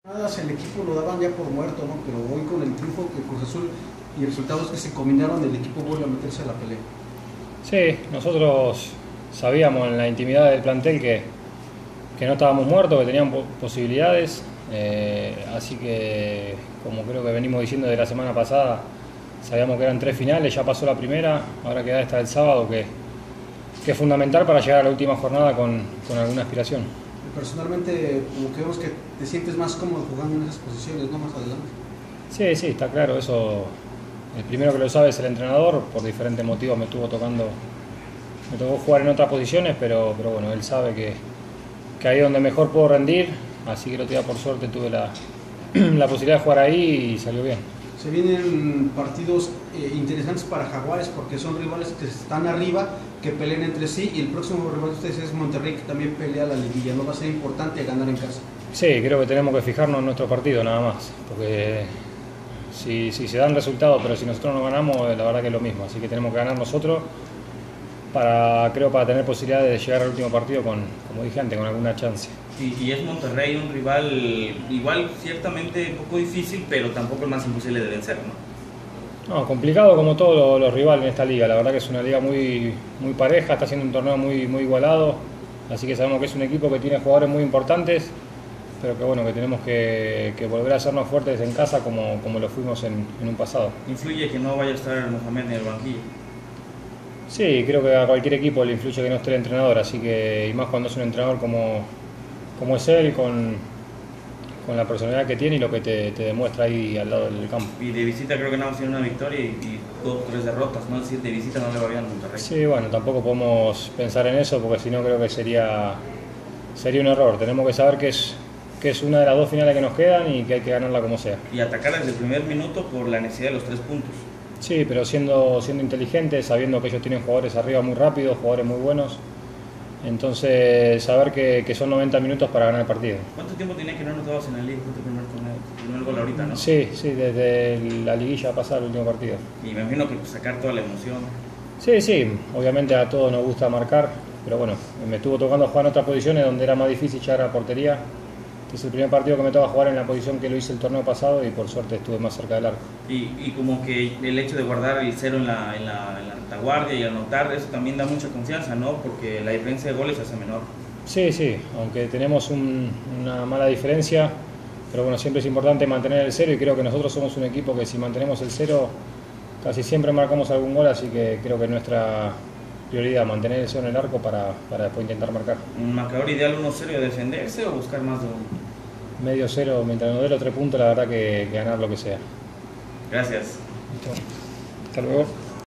El equipo lo daban ya por muerto, ¿no? Pero hoy con el triunfo de Cruz Azul y resultados que se combinaron, el equipo vuelve a meterse a la pelea. Sí, nosotros sabíamos en la intimidad del plantel que no estábamos muertos, que teníamos posibilidades, así que como creo que venimos diciendo de la semana pasada, sabíamos que eran 3 finales, ya pasó la primera, ahora queda esta del sábado que es fundamental para llegar a la última jornada con alguna aspiración. Personalmente, como que vemos que te sientes más cómodo jugando en esas posiciones, ¿no? Más adelante. Sí, sí, está claro, eso el primero que lo sabe es el entrenador, por diferentes motivos me tocó jugar en otras posiciones, pero bueno, él sabe que ahí es donde mejor puedo rendir, así que el otro día por suerte tuve la posibilidad de jugar ahí y salió bien. Se vienen partidos interesantes para Jaguares porque son rivales que están arriba, que pelean entre sí, y el próximo rival de ustedes es Monterrey, que también pelea la liguilla. ¿No va a ser importante ganar en casa? Sí, creo que tenemos que fijarnos en nuestro partido nada más, porque si se dan resultados, pero si nosotros no ganamos, la verdad que es lo mismo, así que tenemos que ganar nosotros para tener posibilidades de llegar al último partido como dije antes, con alguna chance. Y es Monterrey un rival igual ciertamente un poco difícil, pero tampoco el más imposible de vencer, ¿no? No, complicado como todos los rivales en esta liga, la verdad que es una liga muy pareja, está siendo un torneo muy igualado, así que sabemos que es un equipo que tiene jugadores muy importantes, pero que bueno, que tenemos que volver a hacernos fuertes en casa como lo fuimos en un pasado. ¿Influye que no vaya a estar Mohamed en el banquillo? Sí, creo que a cualquier equipo le influye que no esté el entrenador, así que, y más cuando es un entrenador como es él, con la personalidad que tiene y lo que te demuestra ahí al lado del campo. Y de visita creo que nada más tiene una victoria y 2 o 3 derrotas, ¿no? Es decir, de visita no le va bien a Monterrey. Sí, bueno, tampoco podemos pensar en eso porque si no creo que sería un error. Tenemos que saber que es una de las 2 finales que nos quedan y que hay que ganarla como sea. Y atacar desde el primer minuto por la necesidad de los 3 puntos. Sí, pero siendo inteligentes, sabiendo que ellos tienen jugadores arriba muy rápidos, jugadores muy buenos. Entonces, saber que son 90 minutos para ganar el partido. ¿Cuánto tiempo tenía que no anotabas en la liga? ¿Fue tu primer gol ahorita, no? Sí, desde la liguilla pasada el último partido. Y me imagino que sacar toda la emoción. Sí, obviamente a todos nos gusta marcar, pero bueno, me estuvo tocando jugar en otras posiciones donde era más difícil llegar a la portería. Es el primer partido que me toca jugar en la posición que lo hice el torneo pasado y por suerte estuve más cerca del arco. Y como que el hecho de guardar el 0 en la retaguardia y anotar, eso también da mucha confianza, ¿no? Porque la diferencia de goles se hace menor. Sí, aunque tenemos una mala diferencia, pero bueno, siempre es importante mantener el 0 y creo que nosotros somos un equipo que si mantenemos el 0 casi siempre marcamos algún gol, así que creo que nuestra prioridad mantener el 0 en el arco para después intentar marcar. ¿Un marcador ideal 1-0 de defenderse o buscar más de 1? Medio 0, mientras nos dé los 3 puntos, la verdad que ganar lo que sea. Gracias. Listo. Hasta luego.